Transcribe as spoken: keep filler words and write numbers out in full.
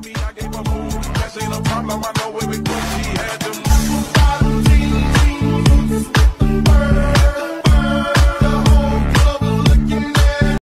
happy, I gave a move. That ain't a problem, I know where we go.